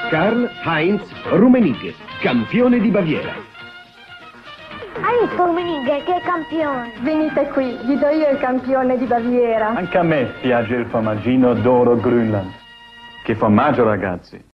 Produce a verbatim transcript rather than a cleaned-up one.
Karl-Heinz Rummenigge, campione di Baviera. Hai visto Rummenigge che campione? Venite qui, vi do io il campione di Baviera. Anche a me piace il formaggino d'oro Grünland. Che formaggio, ragazzi!